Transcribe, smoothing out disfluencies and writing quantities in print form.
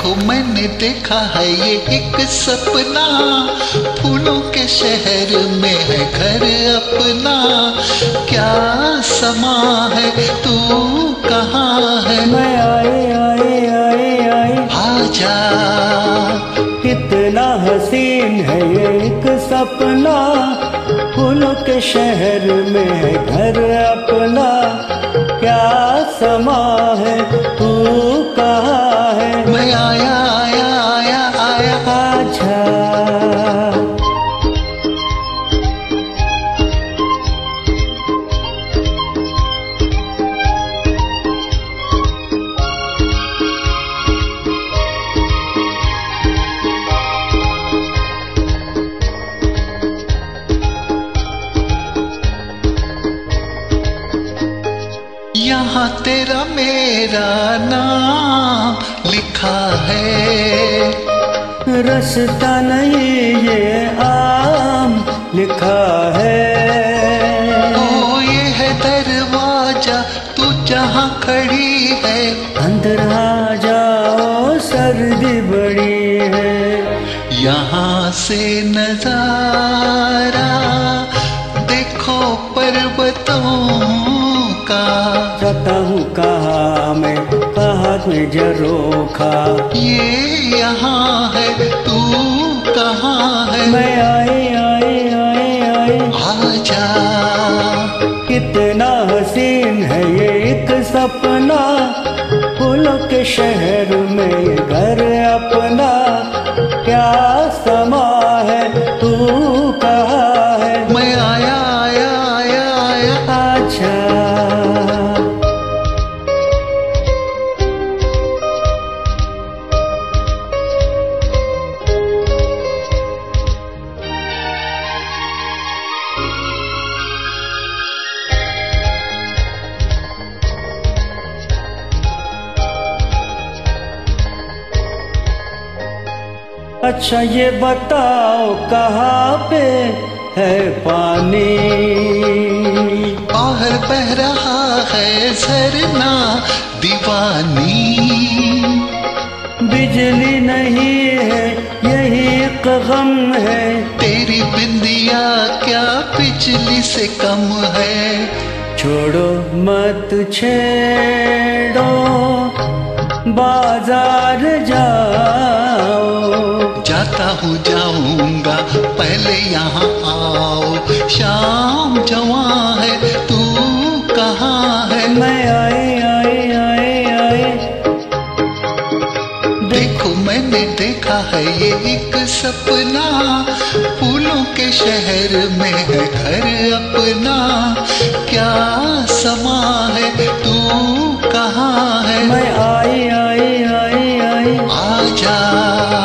देखो मैंने देखा है ये एक सपना, फूलों के शहर में है घर अपना। क्या समा है, तू कहाँ है? मैं आए आए आए आए आजा। कितना हसीन है ये एक सपना, फूलों के शहर में है घर अपना। क्या समा है, तू कहाँ है? मैं आया आया आया आया। आजा। यहाँ तेरा मेरा नाम लिखा है, रास्ता नहीं ये आम लिखा है। ओ ये है दरवाजा, तू जहाँ खड़ी है। अंदर आ जाओ, सर्दी बड़ी है। यहाँ से नजारा देखो पर्वतों का। जाता हूँ कहाँ मैं, कहाँ तुझे रोका। ये यहाँ है, तू कहाँ है? मैं आए आए आए आए। आजा। कितना हसीन है ये एक सपना, फूलों के शहर में घर अपना। क्या समा है, तू कहाँ है? मैं आया आया आया आया। आजा। अच्छा ये बताओ कहाँ पे है पानी? बाहर बह रहा है झरना दीवानी। बिजली नहीं है, यही एक गम है। तेरी बिंदिया क्या बिजली से कम है? छोड़ो मत छेड़ो, बाजार जाओ। जाता हूँ जाऊंगा, पहले यहाँ आओ। शाम जवां है, तू कहाँ है? मैं आए आए आए आए। देखो मैंने देखा है ये एक सपना, फूलों के शहर में है घर अपना। क्या समा है, तू कहाँ है? मैं आए आए आए आए। आजा।